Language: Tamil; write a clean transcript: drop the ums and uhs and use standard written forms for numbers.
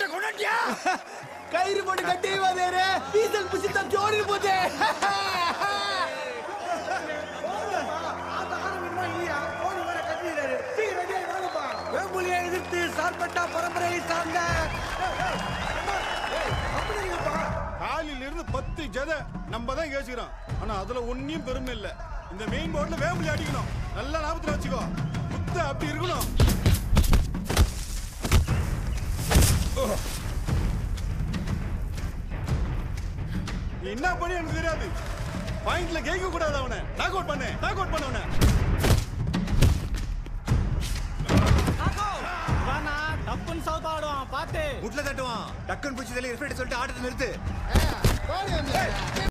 மாட்டை கொண்டாட்டியா? கயிறு போட்டு கட்டி வாதேரே டீசல் புசி தான் ஜோடி போதே. வேம்புலியை எதிர்த்து சார்பட்டா பரம்பரையை சார்ந்த காலில் இருந்து 10 ஜதை நம்ம தான் கேசுகிறோம். ஆனா அதுல ஒன்னும் பெருமை இல்ல. இந்த மெயின் போர்ட்ல வேம்புலி அடிக்கணும். நல்லா ஞாபகத்துல வச்சுக்கோ. குத்து அப்படி இருக்கணும். என்ன பண்ணி எனக்கு தெரியாது. பாயிண்ட்ல கேட்க கூடாது அவனை. நாக் அவுட் பண்ணு அவனை. டப்புன்னு சவுத் ஆடுவான் பாத்து முட்ல தட்டுவான். டக்குன்னு பிடிச்சி ரிஃப்ரெண்ட் சொல்லிட்டு ஆட்டத்தை நிறுத்து.